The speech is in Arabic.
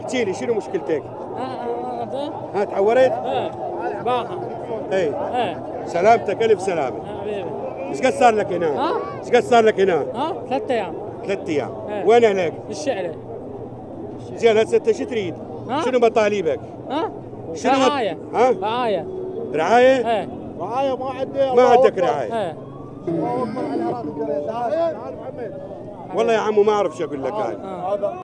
احكي لي شنو مشكلتك؟ ها تعورت؟ باها. اي سلامتك، الف سلامه. حبيبي. ايش قد صار لك هنا؟ ايش قد صار لك هنا؟ 3 ايام. 3 ايام. وين اهلك؟ بالشعله. زين هسه انت شو تريد؟ شنو مطالبك؟ شنو رعايه. رعايه. رعايه؟ رعايه ما عندي. ما عندك رعايه. الله اكبر على العراق. والله يا عمو ما اعرف شو اقول لك. هذا